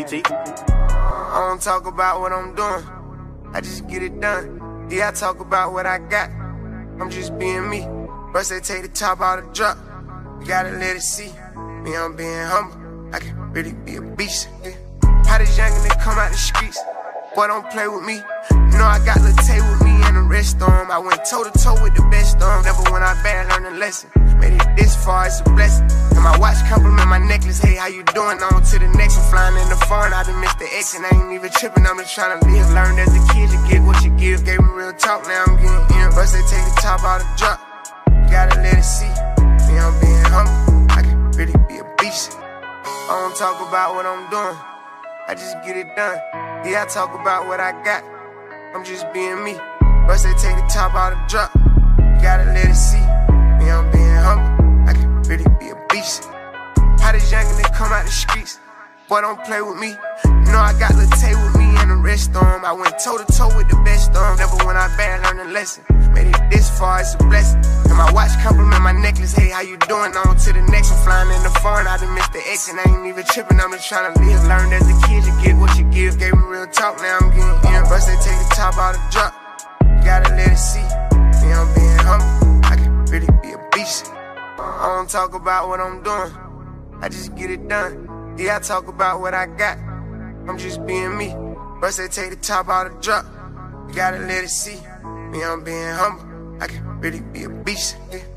TT. I don't talk about what I'm doing, I just get it done. Yeah, I talk about what I got, I'm just being me. First they take the top out of drop, you gotta let it see. Me, I'm being humble, I can really be a beast. Yeah. Hottest youngin' that come out the streets, boy don't play with me. You know I got Lil Tay with me and the rest of 'em. I went toe to toe with the best of 'em. Never when I bad, learned a lesson. Made it this far, it's a blessing. And my watch compliment my necklace. Hey, how you doing? On to the next one. Flying in the foreign, I done missed the X and I ain't even tripping. I'm just trying to live. Learned as a kid, you get what you give. Gave me real talk, now I'm getting in. First they take the top out of drop, you gotta let it see. Me, I'm being humble, I can really be a beast. I don't talk about what I'm doing, I just get it done. Yeah, I talk about what I got, I'm just being me. First they take the top out of drop, you gotta let it see. Me, I'm being humble, I can really be a beast. Hottest youngin' that come out the streets, boy don't play with me. You know I got Lil Tay with me and the rest of 'em. I went toe to toe with the best of 'em. Never when I bad, learned a lesson. Made it this far, it's a blessing. And my watch compliment my necklace. Hey, how you doing? On to the next one. Flying in the foreign, I done missed the X and I ain't even tripping. I'm just trying to live. Learned as a kid, you get what you give. Gave me real talk, now I'm getting in. First they take the top out of drop, you gotta let it see. Me, I'm being humble, I can really be a beast. I don't talk about what I'm doing, I just get it done. Yeah, I talk about what I got, I'm just being me. First they take the top out of drop, you gotta let it see. Me, I'm being humble, I can really be a beast. Yeah.